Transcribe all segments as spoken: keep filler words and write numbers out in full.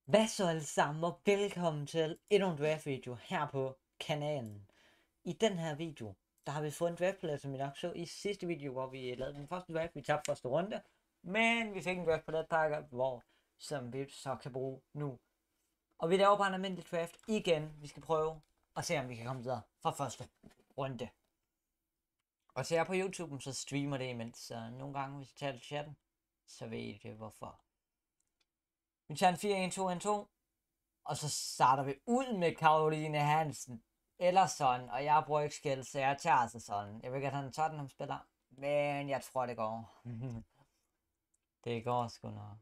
Hvad så alle sammen, og velkommen til endnu en draft video her på kanalen. I den her video, der har vi fået en draftplads, som I nok så i sidste video, hvor vi lavede den første draft. Vi tabte første runde, men vi fik en draftplads pakke, hvor som vi så kan bruge nu. Og vi laver bare en almindelig draft igen. Vi skal prøve at se, om vi kan komme videre fra første runde. Og så jeg på YouTube, så streamer det imens, så nogle gange, hvis jeg tager til chatten, så ved I det hvorfor. Vi tager en fire en to en to. Og så starter vi ud med Caroline Hansen. Eller sådan. Og jeg bruger ikke skæld, så jeg tager altså sådan. Jeg vil gerne have en Tottenham spiller. Men jeg tror det går. Det går sgu nok.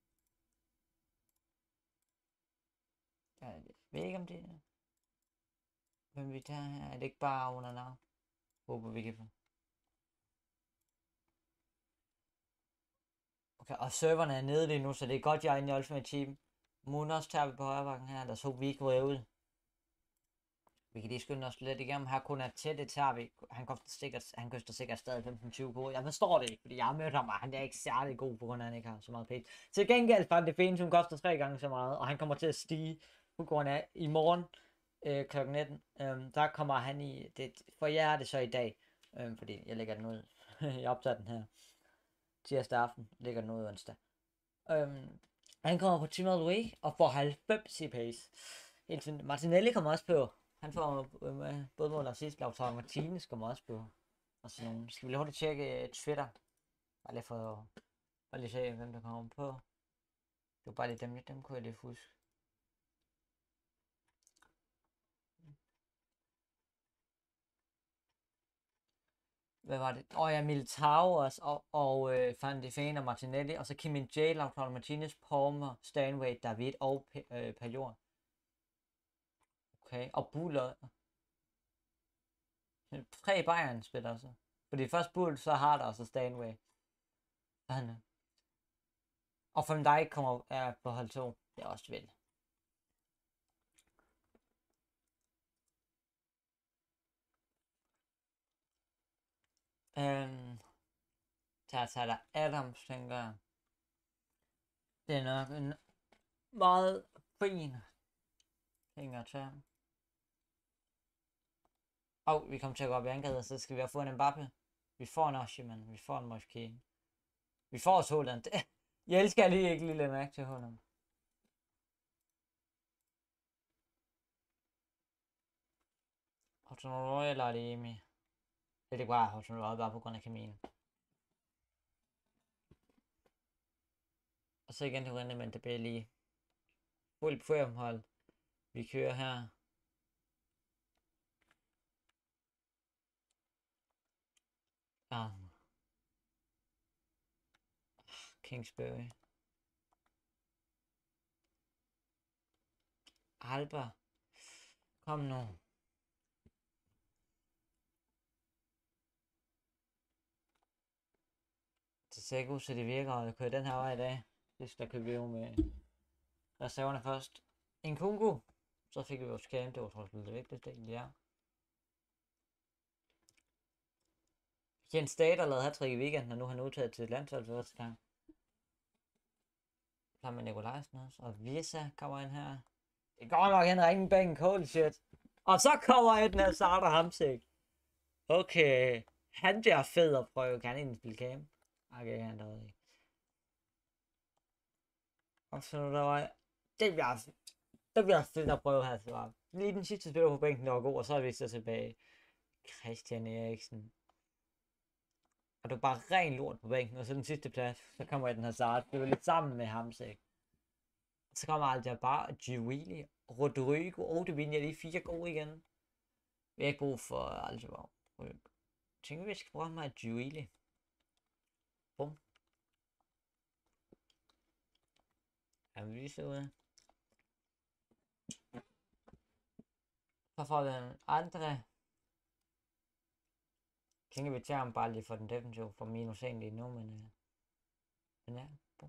Jeg ved ikke om det. Hvem vi tager her. Er det ikke bare under navn? Håber vi kan få. Okay, og serverne er nede lige nu, så det er godt, jeg er inde i Ultimate Team. Munos tager vi på højre bakken her, der så vi ikke ryger ud. Vi kan lige skynde os lidt igennem. Her kun er tæt, det tager vi. Han koster sikkert, han koster sikkert stadig femten tyve kroner. Jeg forstår det ikke, fordi jeg har mødt ham, og han er ikke særlig god, på grund af, at han ikke har så meget pænt. Til gengæld for det fine, som koster tre gange så meget, og han kommer til at stige på grund af i morgen øh, klokken nitten. Øh, der kommer han i, det, for jer er det så i dag, øh, fordi jeg lægger den ud. Jeg optager den her tirsdag aften, lægger den ud onsdag. Øh, han kommer på Team of the Week og får halvfems i pace. Martinelli kommer også på. Han får øh, både mål og sidst. Lautaro Martinez kommer også på. Og sådan nogle. Skal vi lige hurtigt tjekke uh, Twitter? Bare lige for bare lige se, hvem der kommer på. Det var bare lige dem, dem kunne jeg lige huske. Hvad var det? Åh oh, ja, Militao også, og, og øh, Van de Ven og Martinelli, og så Kim Min Jae, Lautaro Martinez, Palmer, Stanway, David og øh, Pajor. Okay, og Buller. Tre Bayern spiller så. Fordi først Bull, så Harder, og så Stanway. Han og Van Dijk kommer er på hold to. Det er også vel. Øhm, der tager der Adams, tænker jeg. Det er nok en meget fin ting at tage. Og oh, vi kommer til at gå op i angrebet, så skal vi have fået en Mbappe. Vi får en Oshiman, vi får en Moshke. Vi får også Holland. Jeg elsker lige ikke lille mærke til Holland. Hudson Roy eller Ademi. Det er bare Hudson Roy, bare på grund af kemien. Og så igen til Rende, men det bliver lige fuldt formhold. Vi kører her. Ah. Kingsbury. Alba. Kom nu. Det ser ikke ud, så det virker at køre den her vej i dag. Det der køber vi jo med reserverne først. En Kungu. Så fik vi vores camp, det var trods lidt vigtigt, det ja. Jens Stater lavede hat-trick i weekenden, og nu har han udtaget til landshold for første gang. Så har man Nikolajsen også, og Visa kommer ind her. Det går nok en ringen bænk, holy shit. Og så kommer et af Sarter Hamsik. Okay, han bliver fed at prøve. Kan han egentlig spille camp? Okay, han der ikke. Og så der var... Det bliver... Det bliver fedt at prøve her, så lige den sidste spiller på bænken, der var god, og så er vi så tilbage. Christian Eriksen. Og det var bare ren lort på bænken, og så den sidste plads, så kommer jeg den her Hazard. Det var lidt sammen med ham, så så kommer Aldia bare Giuili, Rodrigo, og det vinder lige fire gode igen. Vi har ikke brug for Aldia. Jeg tænker, vi skal bruge mig Giuili. Bum. Han vil se ud. Så får den andre. Jeg tænker, vi tager ham bare lige for den defensive, for minus en lige nu, men... Øh, men ja. Bum.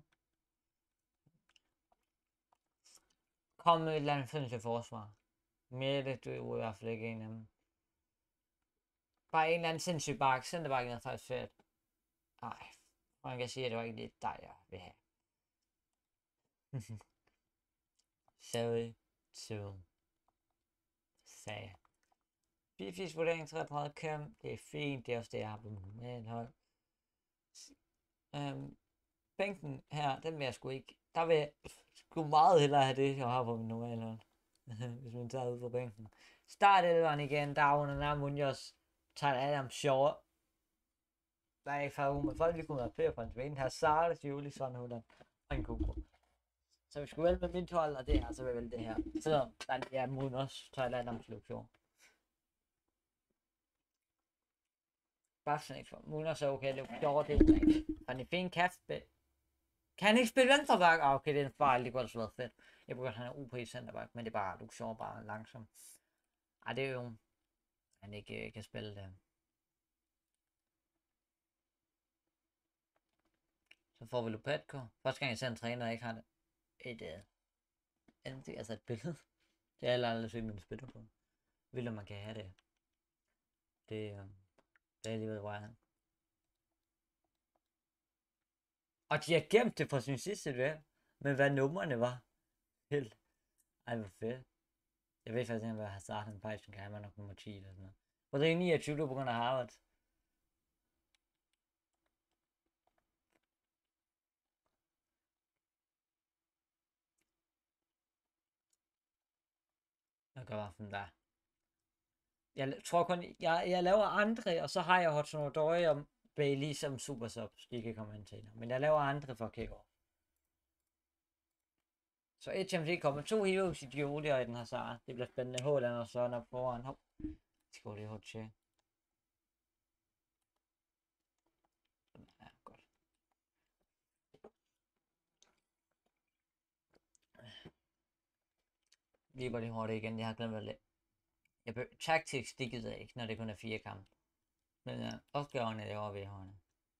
Kom med et eller andet sindssygt forsvar. Mette, du er i hvert fald ikke en af dem. Bare en eller anden sindssyg bak. Centerbakken er faktisk fedt. Nej, man kan sige, at det var ikke lidt dig, jeg vil have. Sorry to say. Bifis vurdering treogtredive kamp. Det er fint. Det er også det, jeg har på mit hold. Øhm, bænken her, den vil jeg sgu ikke. Der vil jeg sgu meget hellere have det, jeg har på min normale hold. Hvis man tager ud på bænken. Start elveren igen. Darwin og Munoz. Tager Adam Shaw. Der er ikke fra med folk, vi kunne have flere på hans vane. Her Sarte, Juli, sådan Holland og en Kuko. Så vi skulle vælge med mit hold, og det her, så vil jeg vælge det her. Selvom der er Munoz, tager Adam Shaw. Bare sådan ikke for. Munoz er okay, det er jo det ikke. Han er fin kæft. Kan han ikke spille venstreback? Ah, okay, det er en fejl, det kunne også være fedt. Jeg begyndte, han er U P centerback, men det er bare, du er bare langsom. Ej, det er jo, han ikke kan spille det. Så får vi Lupetko. Første gang jeg ser en træner, der ikke har det. Et, uh, et, altså et billede. Det er aldrig aldrig set, man spiller på. Vil man kan have det. Det, uh, det er alligevel, hvor er han. Og de har gemt det fra sin sidste dvæl. Men hvad numrene var. Helt. Ej, hvor fedt. Jeg ved faktisk ikke, hvad Hazard han faktisk kan have. Man nok nummer ti eller sådan noget. For det er niogtyve på grund af Harvard. Jeg gør bare sådan der. Jeg tror kun, jeg, jeg laver andre, og så har jeg Hudson Odoi og Bailey som super subs. De kan komme ind til. Men jeg laver andre for kick-off. Så et Champions League kommer to heroes i Dioli og i den her sejr. Det bliver spændende. Håland og sådan op foran. Hop. Det går det hurtigt tjek. Ja, godt. Lige bare det hurtigt igen. Jeg har glemt at læ- Jeg bør... Tactics, det gider jeg ikke, når det kun er fire kampe. Men ja, opgaverne er over ved hånden.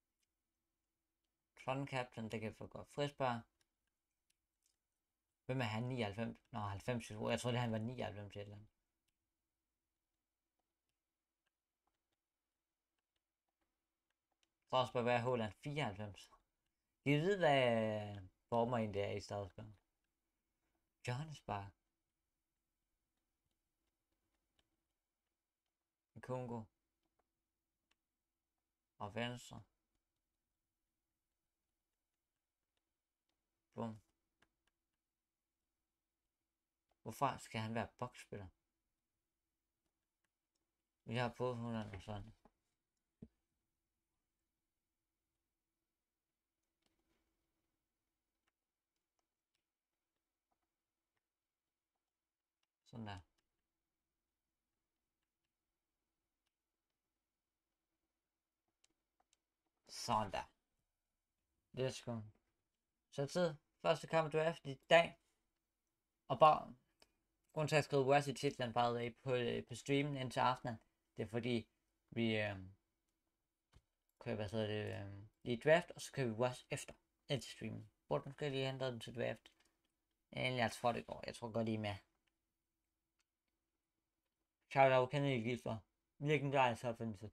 Tron Captain, det kan få godt. Frisbar. Hvem er han? nioghalvfems? Nå, halvfems. Jeg troede, han var nioghalvfems et eller andet. Strasberg, hvad er Håland? fireoghalvfems. Kan I vide, hvad former egentlig er i Strasberg? Johannesburg. Kongo. Og venstre. Bum. Hvorfor skal han være boksspiller? Vi har på hundrede og sådan. Sådan der. Sådan der. Det er sgu. Så tid. Første kamp draft i dag. Og bare. Grunden til at skrive West i titlen bare på, på streamen indtil aftenen. Det er fordi vi øh, kører, hvad hedder det, øh, i draft, og så kører vi West efter indtil streamen. Hvor den skal lige hente den til draft. Egentlig altså for det går. Jeg tror godt I er med. Shout out Kennedy Gifter. Legendarisk opfindelse.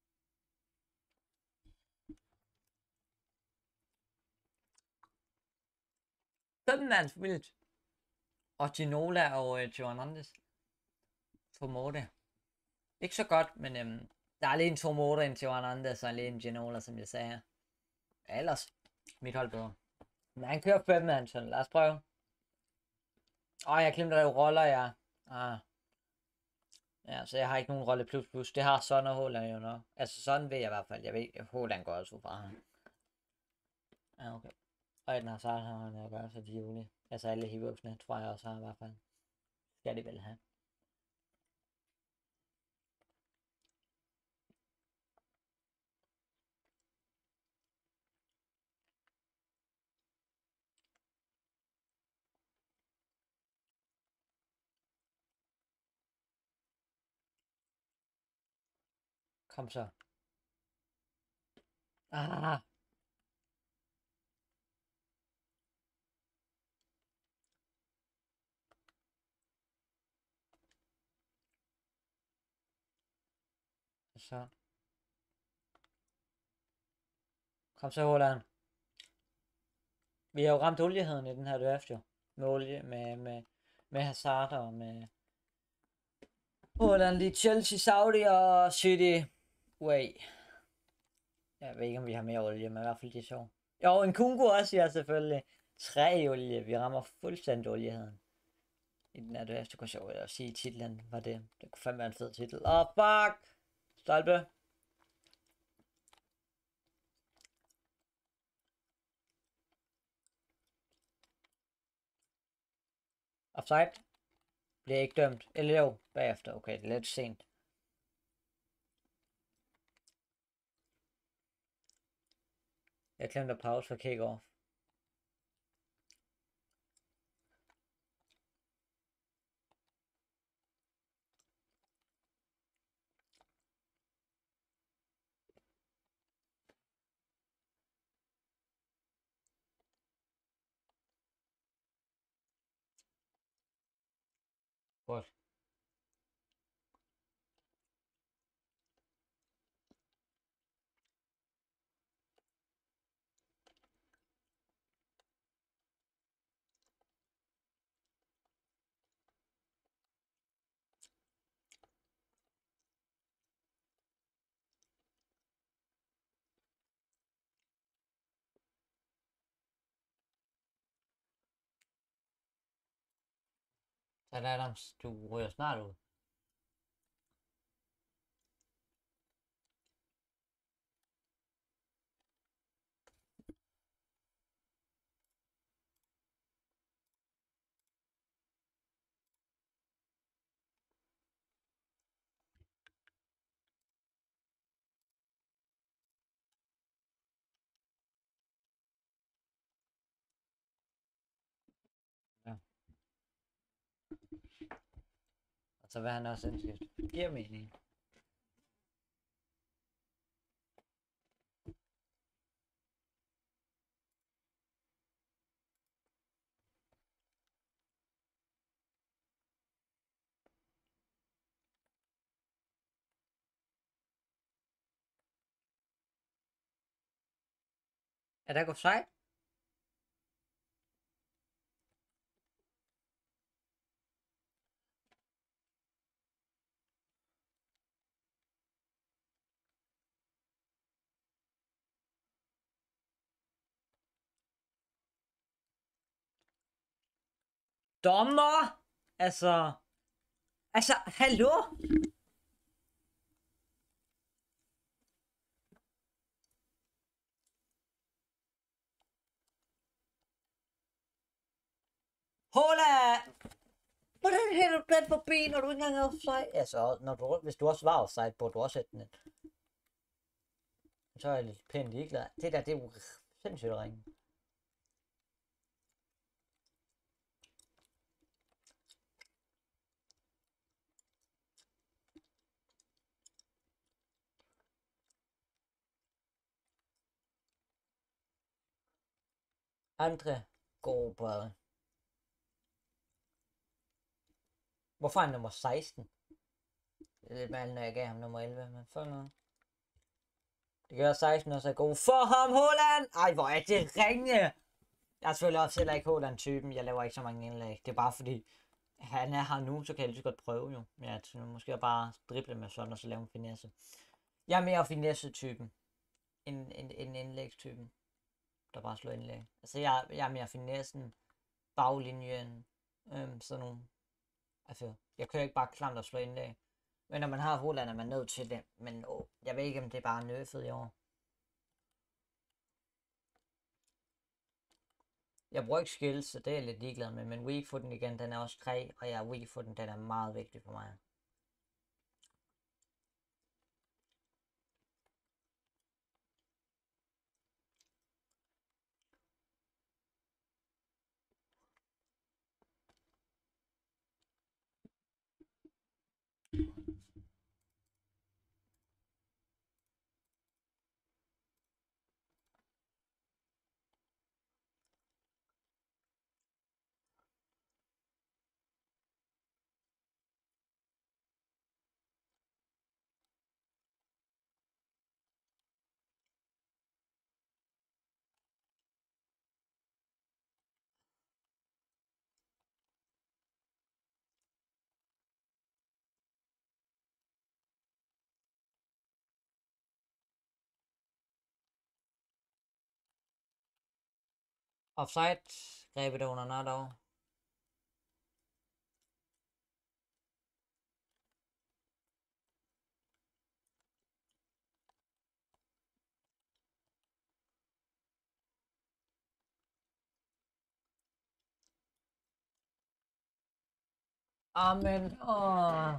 Femmands vildt. Og Ginola og uh, Giovanandes. Tomorte. Ikke så godt, men øhm, der er lige en Tomorte, en Giovanandes og lige en Ginola, som jeg sagde. Ellers, mit hold bedre. Men han kører femmands, så lad os prøve. Åh, oh, jeg glemte at lave roller, ja. Ah. Ja, så jeg har ikke nogen rolle plus plus. Det har sådan og Håland jo nok. Altså sådan ved jeg i hvert fald. Jeg ved, at Håland går også fra ham. Ja, okay. Og den har så har han at gøre så de juli. Altså alle heroesne, tror jeg også har i hvert fald. Skal de vel have. Kom så. Ah. Så. Kom så, Holland. Vi har jo ramt olieheden i den her draft jo. Med olie, med, med, med Hazard og med Holland i Chelsea, Saudi og City. Way. Jeg ved ikke, om vi har mere olie, men i hvert fald det er sjovt. Jo, en Kungo også, ja, selvfølgelig. Tre olie. Vi rammer fuldstændig olieheden. I den her dørs, det kunne sjovt at sige, titlen var det. Det kunne fandme være en fed titel. Åh, oh, fuck! Stolpe. Offside. Bliver ikke dømt. Eller jo, bagefter. Okay, det er lidt sent. Jeg glemte at pause for kick-off. Godt. Så Adams, du ryger snart ud. Ja. Og så vil han også indskift. Giver mening. Er der offside? Dommer! Altså... Altså, hallo? Holland! Hvordan hætter du den forbi, når du ikke engang er offside? Altså, når du, hvis du også var offside, burde du også sætte den ind. Så er jeg lidt pænt ligeglad. Det der, det er jo sindssygt ringe. Andre gode brødre. Hvorfor er han nummer seksten? Det er lidt mærkeligt, når jeg gav ham nummer elleve, men for noget. Det gør seksten også er god for ham, Holland! Ej, hvor er det ringe! Jeg er selvfølgelig også heller ikke Holland-typen. Jeg laver ikke så mange indlæg. Det er bare fordi, han er her nu, så kan jeg lige så godt prøve jo. Ja, at måske bare drible med sådan, og så lave en finesse. Jeg er mere finesse-typen, end, end, end indlægstypen, der bare slår indlæg. Altså, jeg, jeg er mere finessen, baglinjen, øhm, sådan nogle. Altså, jeg kører ikke bare klamt og slå indlæg. Men når man har Holland, er man nødt til det. Men åh, jeg ved ikke, om det er bare nerfed i år. Jeg bruger ikke skills, så det er jeg lidt ligeglad med. Men weak for den igen, den er også tre. Og jeg er weak for den, den er meget vigtig for mig. Offside. Grebet under Nardov. Amen. Åh.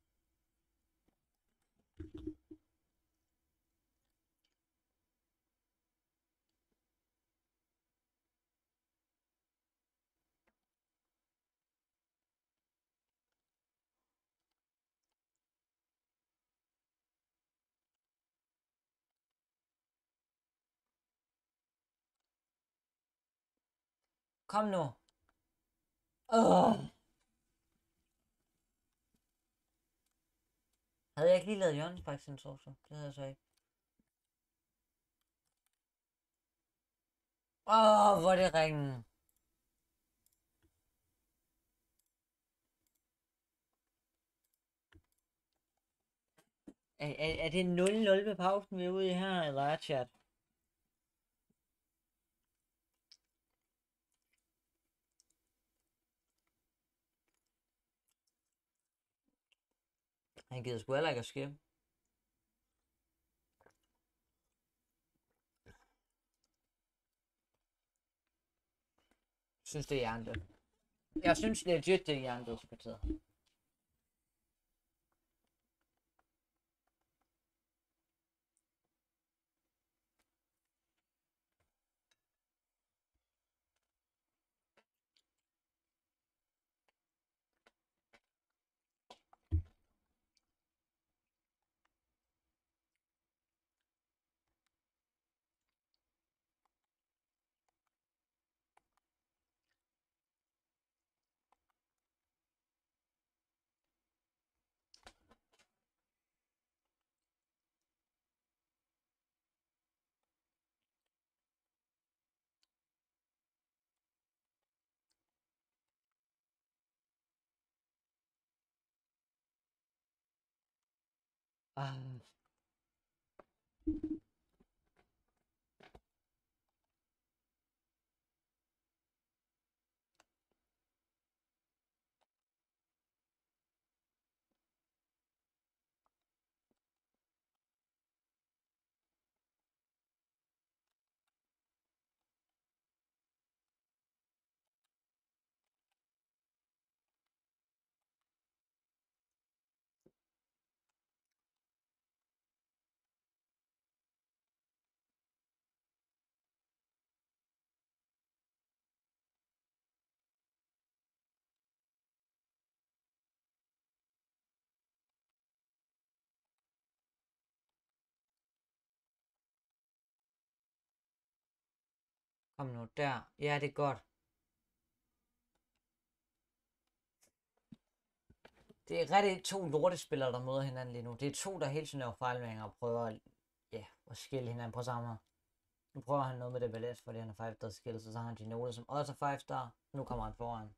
Kom nu. Åh. Havde jeg ikke lige lavet hjørnesparksensor, så? Det havde jeg så ikke. Åh, hvor er det ringen. Er, er, er det nul nul ved pausen, vi er ude i her, eller er chat? Han gider sgu heller ikke at skifte. Jeg synes, det er hjernedødt. Jeg synes legit, det er hjernedødspartiet. Ah. Kom nu, der. Ja, det er godt. Det er rigtig to lortespillere, der møder hinanden lige nu. Det er to, der hele tiden laver fejlværinger og prøver at, ja, at skille hinanden på samme. Nu prøver han noget med det ballet, fordi han er five star skills, og så har han Ginole, som også er five star. Nu kommer han foran.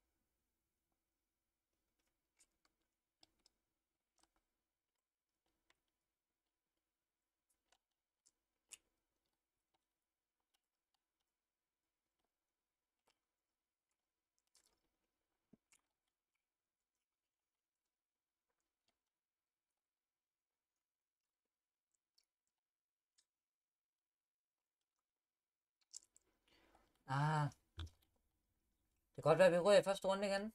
Ah. Det kan godt være, at vi ryger i første runde igen.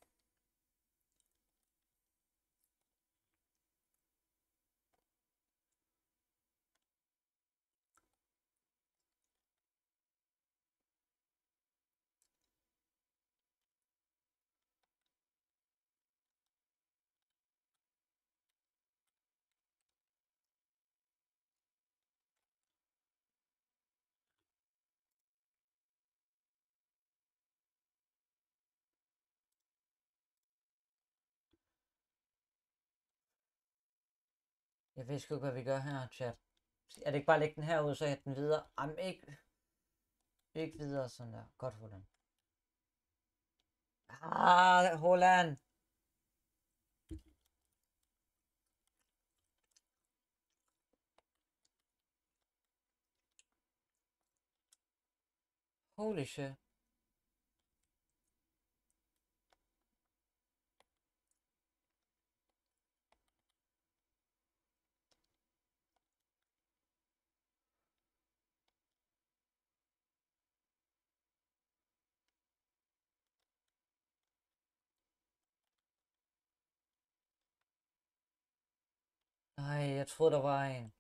Jeg ved sgu ikke, hvad vi gør her, chat. Er det ikke bare at lægge den her ud, så hætte den videre? Jamen ikke. Ikke videre sådan der. Godt, Holland. Ah, Holland. Holy shit. jeg troede, der var en.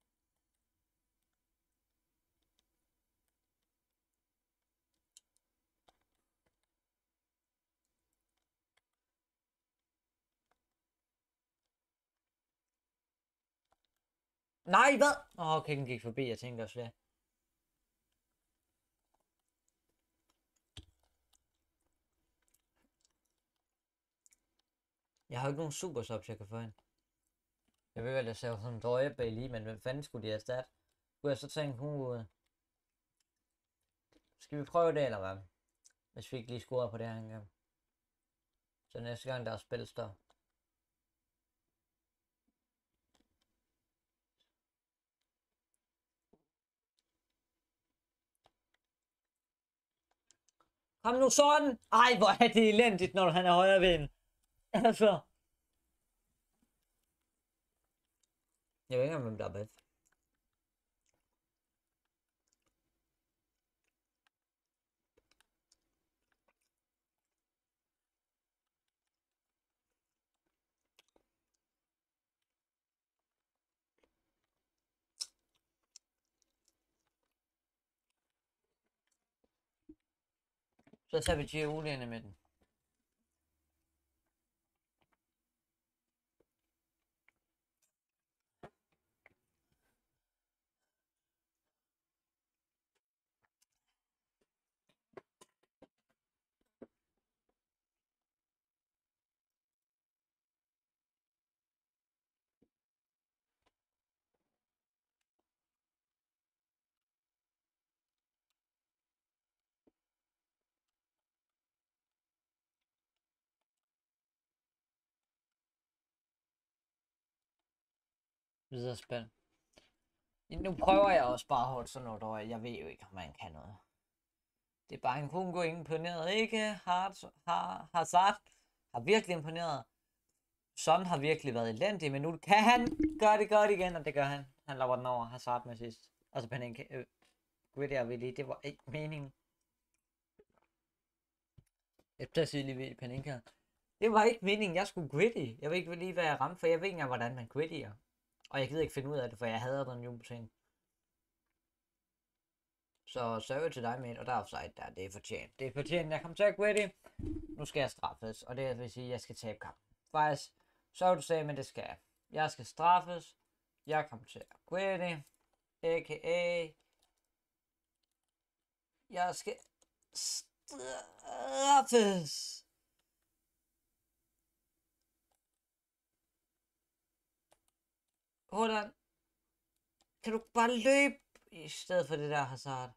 Nej, hvad? Åh, oh, okay, den gik forbi. Jeg tænkte også, hvad? Jeg har jo ikke nogen super subs, jeg kan få ind. Jeg ved godt, jeg ser sådan en drøje lige, men hvem fanden skulle de erstatte? Skulle jeg så tænke, uh, skal vi prøve det, eller hvad? Hvis vi ikke lige scorer på det her engang. Så næste gang der er spil står. Kom nu sådan! Ej, hvor er det elendigt, når han er højre ved. Altså. Jeg ved ikke, hvem der er bedst. Så tager vi Gio ind i midten. Videre spil. Nu prøver jeg også bare at holde sådan noget, og jeg ved jo ikke, om man kan noget. Det er bare en Kungo imponeret, ikke? Hard, har, Hazard har virkelig imponeret. Son har virkelig været elendig, men nu kan han gøre det godt igen, og det gør han. Han laver den over Hazard med sidst. Altså Panenka, øh, Gritty og Willi, det var ikke meningen. Jeg bliver sige lige ved Panenka. Det var ikke meningen, jeg skulle Gritty. Jeg ved ikke lige, hvad jeg ramte, for jeg ved ikke engang, hvordan man Gritty'er. Og jeg gider ikke finde ud af det, for jeg hader den jo ting. Så server til dig med, og der er offside der. Det er fortjent. Det er fortjent. Jeg kommer til at Gritty. Nu skal jeg straffes, og det vil sige, at jeg skal tabe kampen. Faktisk, så du sagde, men det skal jeg. Jeg skal straffes. Jeg kommer til at Gritty. A K A. Jeg skal straffes. Hvordan? Kan du bare løbe i stedet for det der Hazard?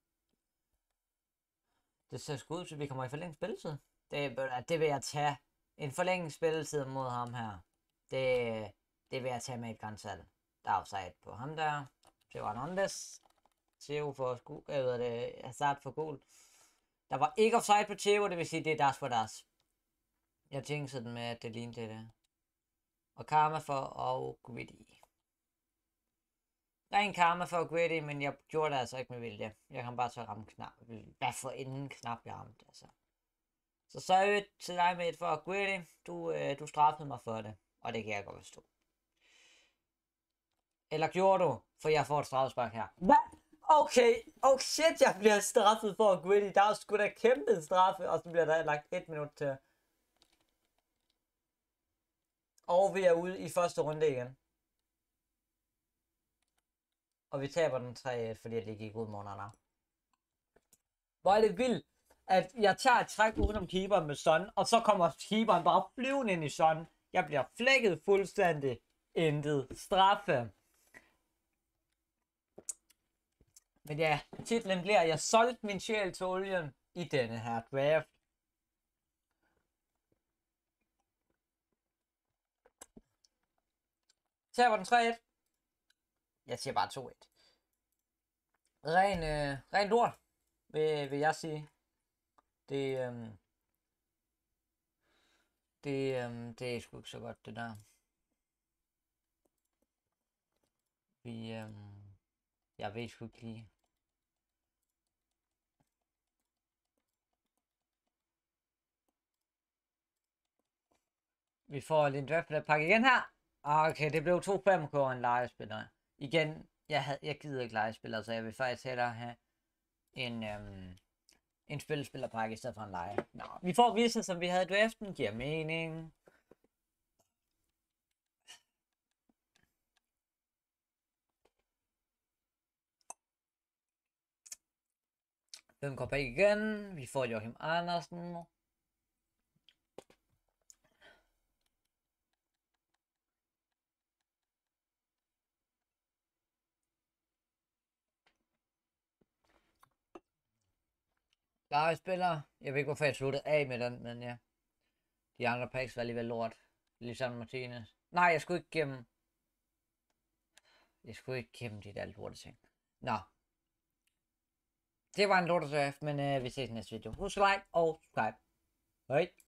Det ser sgu ud til, at vi kommer i forlænget spilletid. Det, det vil jeg tage. En forlænget spilletid mod ham her. Det, det vil jeg tage med et grænsal. Der er offside på ham der. Theo Hernandez. Theo for sku, jeg ved det, Hazard for gul. Der var ikke offside på Theo, det vil sige, det er deres for deres. Jeg tænkte den med, at det lignede det der. Og karma for og Gritty. Der er en karma for Gritty, men jeg gjorde det altså ikke med vilje. Jeg kan bare så ramme knap. Hvad for inden knap jeg ramte, altså. Så så er jeg til dig med et for Gritty. Du, øh, du straffede mig for det, og det kan jeg godt forstå. Eller gjorde du, for jeg får et straffespark her. Hvad? Okay, oh shit, jeg bliver straffet for Gritty. Der er sgu da kæmpe straffe, og så bliver der lagt et minut til. Og vi er ude i første runde igen. Og vi taber den tre et, fordi det gik ud måneder. Hvor er det vildt, at jeg tager et træk udenom keeperen med Son, og så kommer keeperen bare flyvende ind i Son. Jeg bliver flækket fuldstændig. Intet straffe. Men ja, titlen bliver, jeg solgte min sjæl til olien i denne her draft. Taber den tre et. Jeg siger bare to et. Ren, øh, ren lort, vil, vil jeg sige. Det, øhm, det, øhm, det er sgu ikke så godt, det der. Vi, øhm, jeg ved sgu ikke lige. Vi får lidt draft pakke igen her. Ah, okay, det blev to fem K en legespiller. Igen, jeg, havde, jeg gider ikke legespillere, så jeg vil faktisk hellere have en, øhm, en spilspillerpakke i stedet for en leje. Nå, vi får vise, som vi havde i draften, giver mening. Fem kopper igen. Vi får Joachim Andersen. Legespiller. Jeg ved ikke, hvorfor jeg sluttede af med den, men ja. De andre packs var alligevel lort. Ligesom Martinez. Nej, jeg skulle ikke gemme... Jeg skulle ikke gemme de der lorte ting. Nå. Det var en lortedraft, men øh, vi ses i næste video. Husk at like og subscribe. Hej.